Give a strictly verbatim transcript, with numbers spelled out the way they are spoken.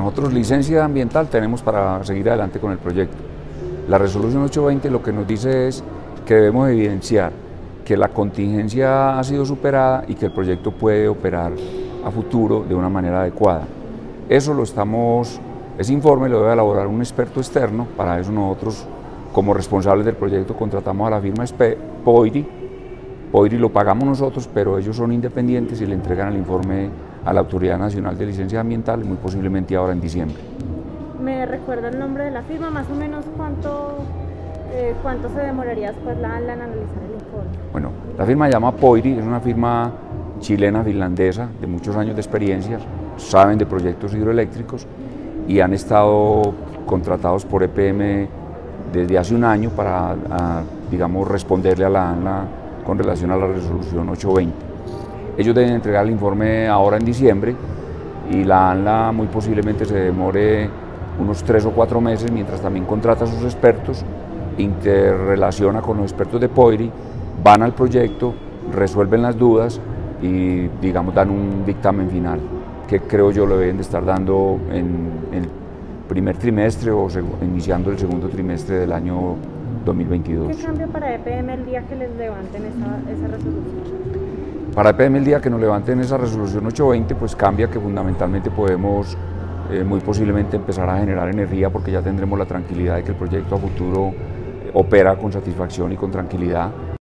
nosotros licencia ambiental tenemos para seguir adelante con el proyecto. La resolución ochocientos veinte lo que nos dice es que debemos evidenciar que la contingencia ha sido superada y que el proyecto puede operar a futuro de una manera adecuada. Eso lo estamos, ese informe lo debe elaborar un experto externo. Para eso nosotros, como responsables del proyecto, contratamos a la firma Poiri. Poiri lo pagamos nosotros, pero ellos son independientes y le entregan el informe a la Autoridad Nacional de Licencia Ambiental, muy posiblemente ahora en diciembre. ¿Me recuerda el nombre de la firma? Más o menos cuánto, eh, cuánto se demoraría después la ANLA en analizar el informe. Bueno, la firma se llama Poiri, es una firma chilena-finlandesa de muchos años de experiencia, saben de proyectos hidroeléctricos y han estado contratados por E P M desde hace un año para, a, digamos, responderle a la ANLA con relación a la resolución ochocientos veinte. Ellos deben entregar el informe ahora en diciembre y la ANLA muy posiblemente se demore unos tres o cuatro meses, mientras también contrata a sus expertos, interrelaciona con los expertos de Poiri, van al proyecto, resuelven las dudas y, digamos, dan un dictamen final, que creo yo lo deben de estar dando en, en el primer trimestre o iniciando el segundo trimestre del año dos mil veintidós. ¿Qué cambia para E P M el día que les levanten esa, esa resolución? Para E P M el día que nos levanten esa resolución ochocientos veinte, pues cambia que fundamentalmente podemos eh, muy posiblemente empezar a generar energía, porque ya tendremos la tranquilidad de que el proyecto a futuro opera con satisfacción y con tranquilidad.